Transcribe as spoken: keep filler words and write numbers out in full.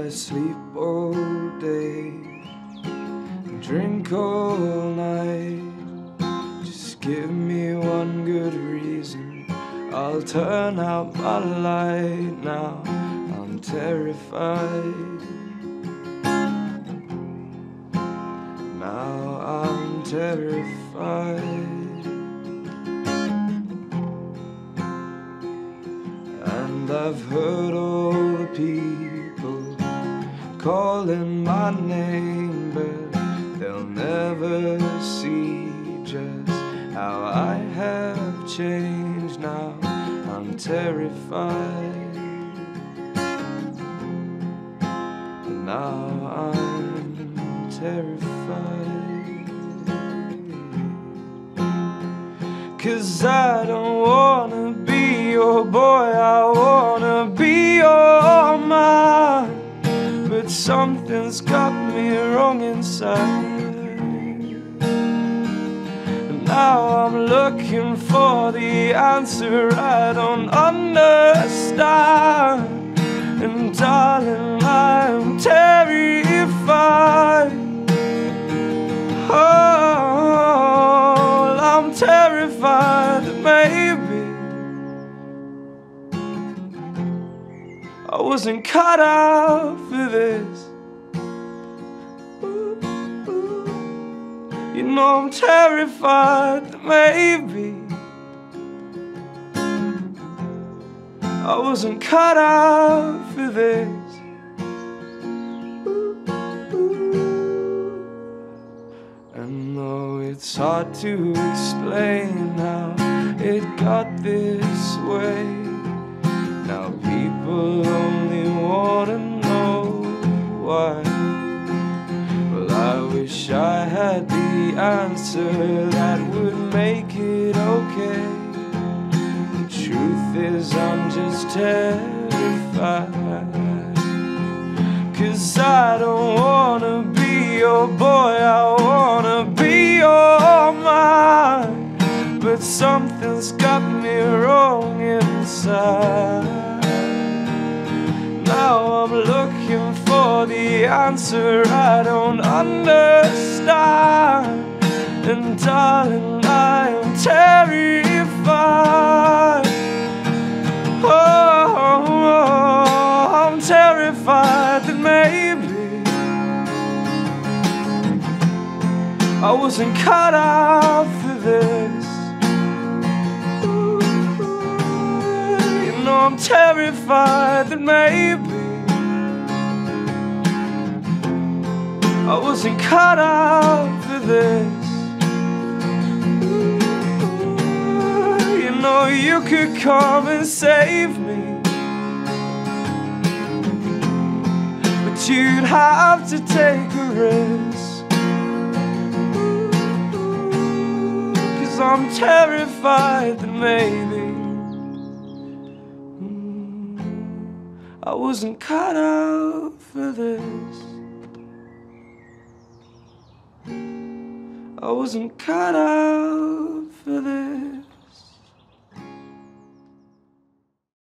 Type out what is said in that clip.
I sleep all day, drink all night. Just give me one good reason, I'll turn out my light. Now I'm terrified. Now I'm terrified. And I've heard all the people calling my name, but they'll never see just how I have changed. Now I'm terrified. Now I'm terrified. 'Cause I don't wanna be your boy, I wanna be your man. But something's got me wrong inside, and now I'm looking for the answer I don't understand. And darling, I'm terrified. Oh, I'm terrified that maybe I wasn't cut out for this. Ooh, ooh. You know I'm terrified that maybe I wasn't cut out for this. Ooh, ooh. And though it's hard to explain how it got this way, now people only wanna know why. Well, I wish I had the answer that would make it okay. The truth is I'm just terrified. 'Cause I don't wanna be your boy, I wanna be your man. But something's got me wrong inside. Now I'm looking for the answer I don't understand. And darling, I am terrified. Oh, I'm terrified that maybe I wasn't cut out for this. You know I'm terrified that maybe I wasn't cut out for this. You know you could come and save me, but you'd have to take a risk. 'Cause I'm terrified that maybe I wasn't cut out for this. I wasn't cut out for this.